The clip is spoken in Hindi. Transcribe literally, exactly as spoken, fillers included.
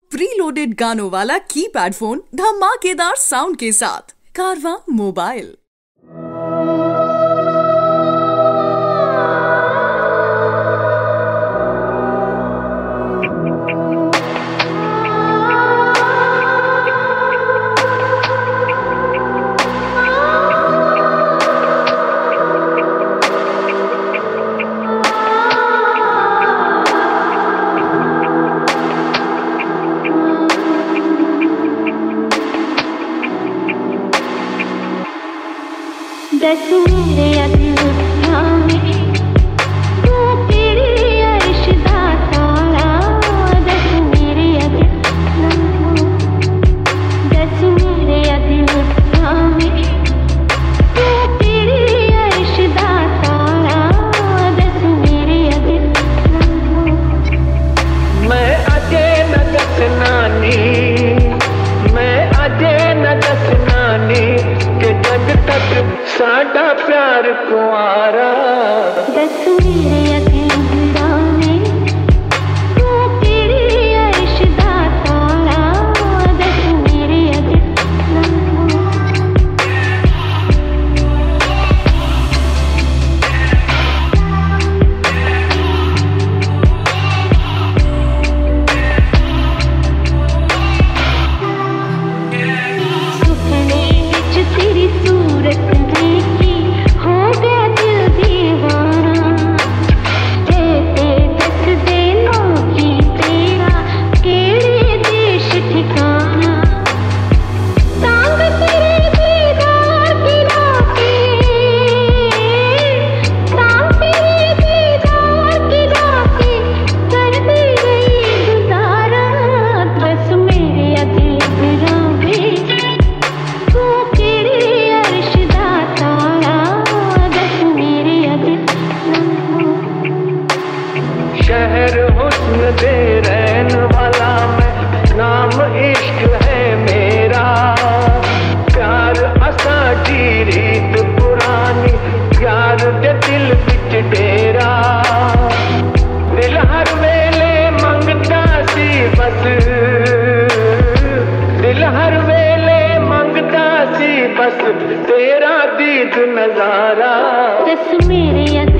प्रीलोडेड गानों वाला कीपैड फोन धमाकेदार साउंड के साथ कारवां मोबाइल। दस मेरे अदिल थामे तू तेरी अर्श दा तारा। दस मेरे अदिल दस मेरे अदिल थामे तू तेरी अर्श दा तारा। दस मेरे अदिल मैं अजे न दसना नी, मैं अजे न दसना नी कि जब तक साडा प्यार कुआरा। दस मेरे अदिल थामे तू तेरी अर्श दा तारा। दस मेरे अदिल सुपने विच तेरी सूरत देखी हो गया दिल दीवाना। कहते दस देना की तेरा केड़े देश ठिकाना। सांग तेरे दीदार की रातें, सांग तेरे दीदार की रातें करती गई गुजारा। बस मेरे अदिल रावे तू केड़ी अर्श दा तारा। दस मेरे अदिल शहर हुस्न दे रहन वाला मैं, नाम इश्क है मेरा। प्यार असा जी रीत पुरानी, यार दे दिल विच डेरा। दिल हर वेले मंगता सी बस, दिल हर वेले मंगता सी बस तेरा दीद नजारा। दस मेरे अदिल